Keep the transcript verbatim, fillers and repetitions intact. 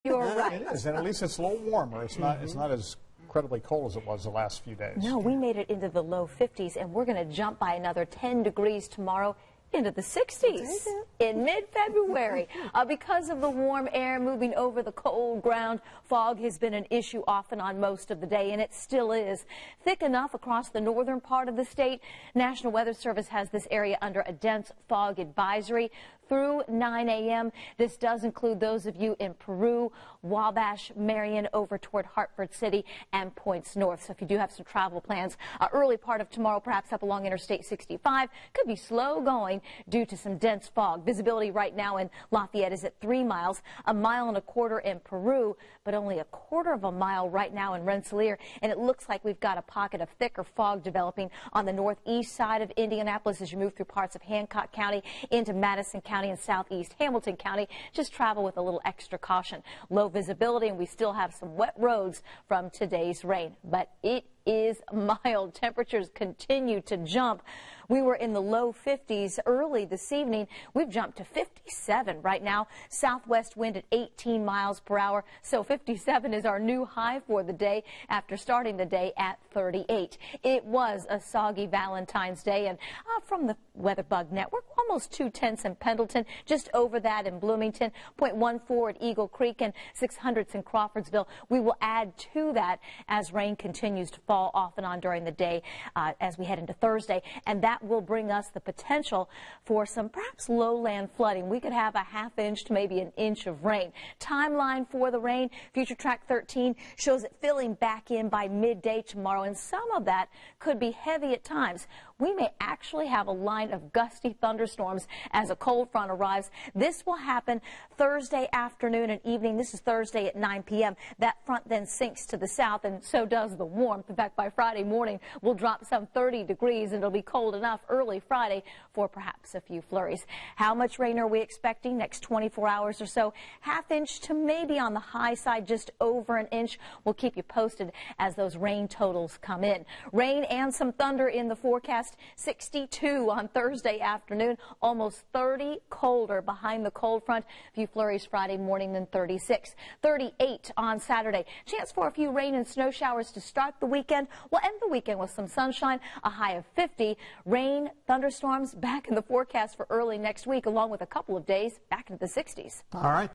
You're right. It is, and at least it's a little warmer. It's not, mm-hmm. it's not as incredibly cold as it was the last few days. No, we made it into the low fifties, and we're going to jump by another ten degrees tomorrow into the sixties in mid-February. uh, because of the warm air moving over the cold ground, fog has been an issue off and on most of the day, and it still is. Thick enough across the northern part of the state. National Weather Service has this area under a dense fog advisory through nine A M This does include those of you in Peru, Wabash, Marion, over toward Hartford City and points north. So if you do have some travel plans, uh, early part of tomorrow, perhaps up along Interstate sixty-five, could be slow going due to some dense fog. Visibility right now in Lafayette is at three miles, a mile and a quarter in Peru, but only a quarter of a mile right now in Rensselaer. And it looks like we've got a pocket of thicker fog developing on the northeast side of Indianapolis as you move through parts of Hancock County into Madison County and southeast Hamilton County. Just travel with a little extra caution. Low visibility, and we still have some wet roads from today's rain, but it is mild. Temperatures continue to jump. We were in the low fifties early this evening. We've jumped to fifty-seven right now. Southwest wind at eighteen miles per hour. So fifty-seven is our new high for the day after starting the day at thirty-eight. It was a soggy Valentine's Day, and uh, from the Weather Bug Network, almost two tenths in Pendleton, just over that in Bloomington, zero point one four at Eagle Creek, and six hundredths in Crawfordsville. We will add to that as rain continues to fall off and on during the day uh, as we head into Thursday, and that will bring us the potential for some perhaps lowland flooding. We could have a half inch to maybe an inch of rain. Timeline for the rain, Future Track thirteen shows it filling back in by midday tomorrow, and some of that could be heavy at times. We may actually have a line of gusty thunderstorms as a cold front arrives. This will happen Thursday afternoon and evening. This is Thursday at nine P M That front then sinks to the south, and so does the warmth. In fact, by Friday morning, we'll drop some thirty degrees, and it'll be cold enough early Friday for perhaps a few flurries. How much rain are we expecting next twenty-four hours or so? Half inch to maybe on the high side, just over an inch. We'll keep you posted as those rain totals come in. Rain and some thunder in the forecast. sixty-two on Thursday afternoon, almost thirty colder behind the cold front. A few flurries Friday morning, then thirty-six. thirty-eight on Saturday. Chance for a few rain and snow showers to start the weekend. We'll end the weekend with some sunshine, a high of fifty. Rain, thunderstorms back in the forecast for early next week, along with a couple of days back into the sixties. All right.